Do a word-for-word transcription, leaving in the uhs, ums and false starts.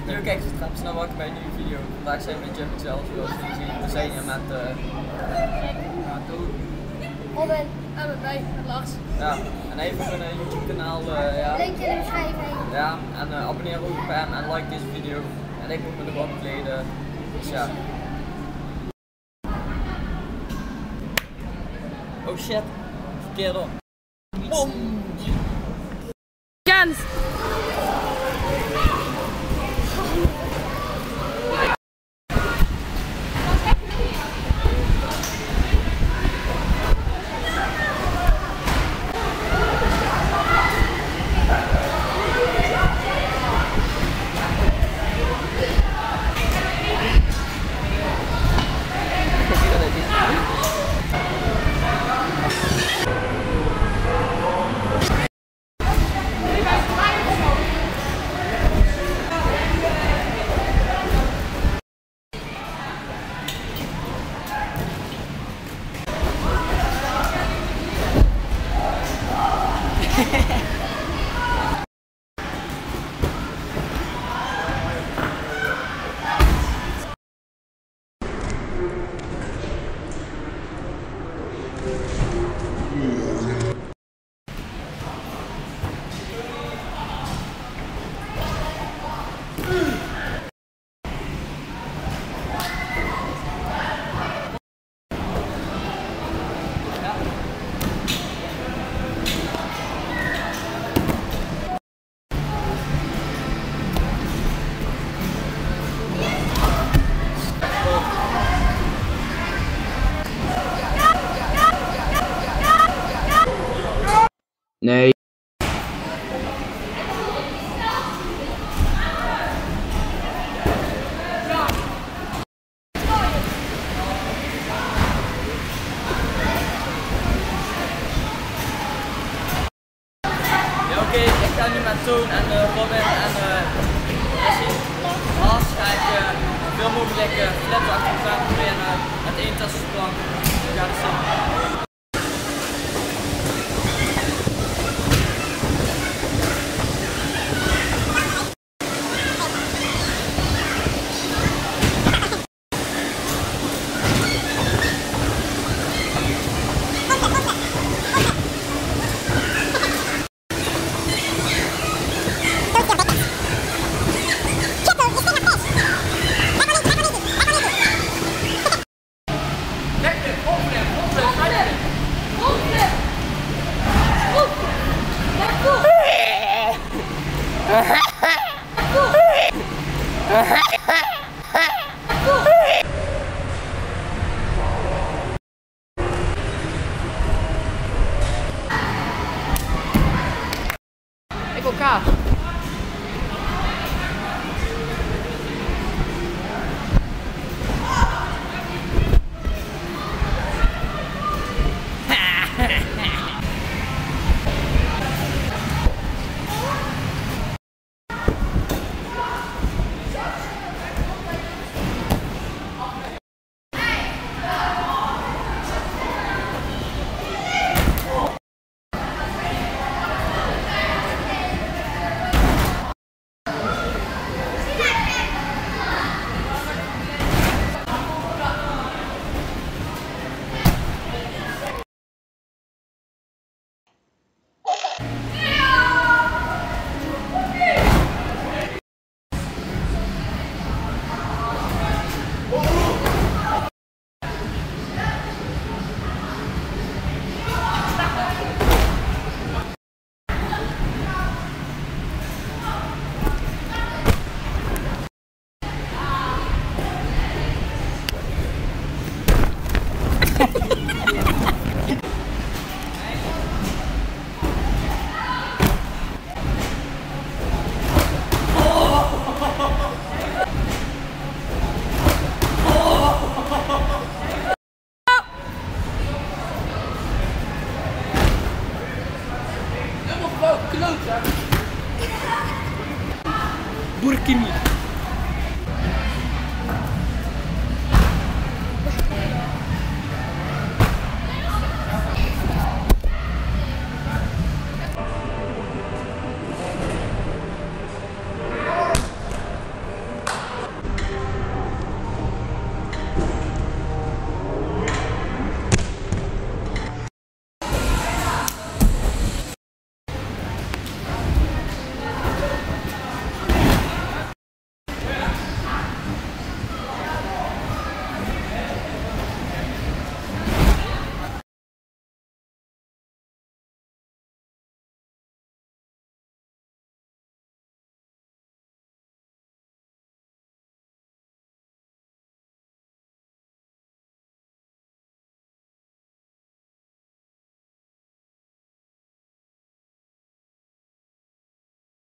Yo, kijk, we gaan snel wakker bij een nieuwe video. Vandaag zijn we met Jump Excel, zoals jullie zien. We zijn hier met uh, ja, Toon. Robin, en met mij, met Lars. Ja, en hij heeft ook een uh, YouTube kanaal. Uh, ja. Link in de beschrijving. Ja, en uh, abonneer ook op hem en like deze video. En ik moet me nog opkleden. Dus ja. Oh shit, verkeerd op. Boom! Kent! Nee. Ja, oké, okay, ik ga nu met Toon en uh, Robin en uh, Lars ga ik uh, veel mogelijk uh, flips achter elkaar proberen met één tassenplank. Ja, dat is het. Ik wil kaas. Burkini.